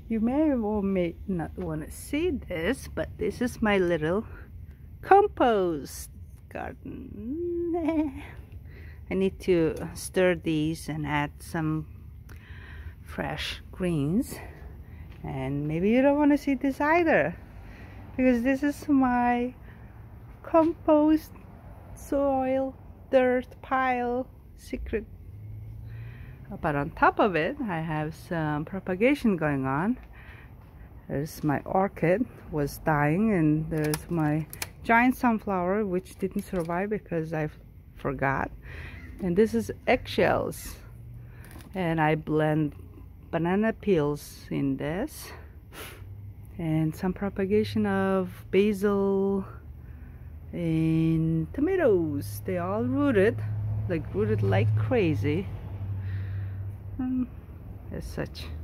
You may or may not want to see this, but this is my little compost garden. I need to stir these and add some fresh greens. And maybe you don't want to see this either, because this is my compost soil dirt pile secret. But on top of it, I have some propagation going on. There's my orchid was dying, and there's my giant sunflower which didn't survive because I forgot. And this is eggshells, and I blend banana peels in this, and some propagation of basil and tomatoes. They all rooted like crazy. As such.